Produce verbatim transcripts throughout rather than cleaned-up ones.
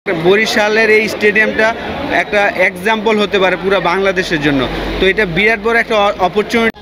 বরিশালের এই স্টেডিয়ামটা একটা এক্সাম্পল হতে পারে পুরো বাংলাদেশের জন্য। তো এটা বিরাট বড় একটা অপরচুনিটি।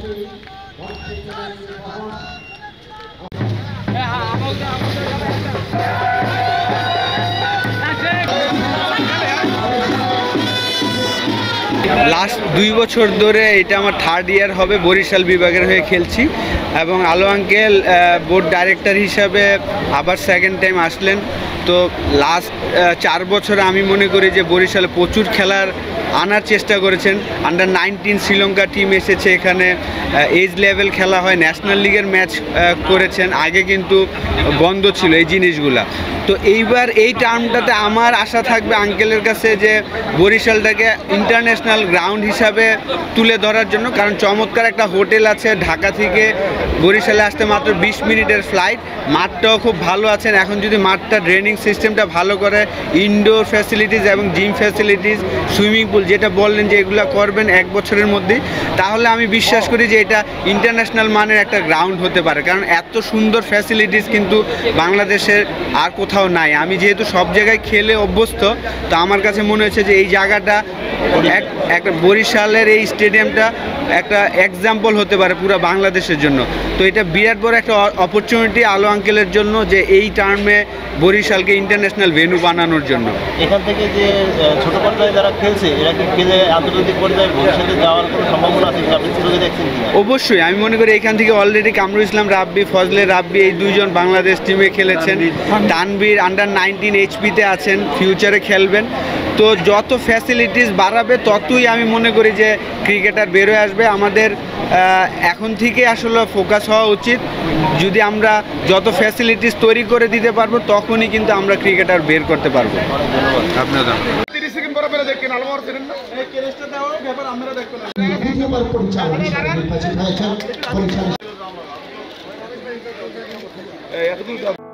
লাস্ট দুই বছর ধরে এটা আমার থার্ড ইয়ার হবে বরিশাল বিভাগের হয়ে খেলছি এবং আলো আঙ্কেল বোর্ড ডাইরেক্টর হিসাবে আবার সেকেন্ড টাইম আসলেন। তো লাস্ট চার বছরে আমি মনে করি যে বরিশালে প্রচুর খেলার আনার চেষ্টা করেছেন। আন্ডার নাইনটিন শ্রীলঙ্কা টিম এসেছে, এখানে এজ লেভেল খেলা হয়, ন্যাশনাল লিগের ম্যাচ করেছেন। আগে কিন্তু বন্ধ ছিল এই জিনিসগুলা। তো এইবার এই টার্মটাতে আমার আশা থাকবে আঙ্কেলের কাছে যে বরিশালটাকে ইন্টারন্যাশনাল গ্রাউন্ড হিসাবে তুলে ধরার জন্য, কারণ চমৎকার একটা হোটেল আছে, ঢাকা থেকে বরিশালে আসতে মাত্র বিশ মিনিটের ফ্লাইট, মাঠটাও খুব ভালো আছেন। এখন যদি মাঠটা ড্রেনিং সিস্টেমটা ভালো করে, ইনডোর ফ্যাসিলিটিস এবং জিম ফ্যাসিলিটিস, সুইমিং পুল যেটা বললেন যে এগুলো করবেন এক বছরের মধ্যেই, তাহলে আমি বিশ্বাস করি যে এটা ইন্টারন্যাশনাল মানের একটা গ্রাউন্ড হতে পারে। কারণ এত সুন্দর ফ্যাসিলিটিস কিন্তু বাংলাদেশের আর কোথাও নাই। আমি যেহেতু সব জায়গায় খেলে অভ্যস্ত, তো আমার কাছে মনে হচ্ছে যে এই জায়গাটা এক একটা বরিশালের এই স্টেডিয়ামটা একটা এক্সাম্পল হতে পারে পুরো বাংলাদেশের জন্য। তো এটা বিরাট বড় একটা অপরচুনিটি আলো আঙ্কেলের জন্য যে এই টার্মে বরিশালকে ইন্টারন্যাশনাল ভেন্যু বানানোর জন্য। এখান থেকে যে ছোট পর্যায়ে যারা খেলছে এরা কি খেলে আন্তর্জাতিক পর্যায়ে ভবিষ্যতে যাওয়ার কোনো সম্ভাবনা আছে? আপনি সুযোগে দেখছেন? অবশ্যই, আমি মনে করি এখান থেকে অলরেডি কামরুল ইসলাম রাব্বি, ফজলে রাব্বি এই দুইজন বাংলাদেশ টিমে খেলেছেন। তানভীর আন্ডার নাইনটিন এইচপিতে আছেন, ফিউচারে খেলবেন। তো যত ফ্যাসিলিটিস বাড়াবে ততই আমি মনে করি যে ক্রিকেটার বেরোয় আসবে। আমাদের এখন থেকে আসলে ফোকাস হওয়া উচিত। যদি আমরা যত ফ্যাসিলিটিস তৈরি করে দিতে পারবো তখনই কিন্তু আমরা ক্রিকেটার বের করতে পারবো। আপনার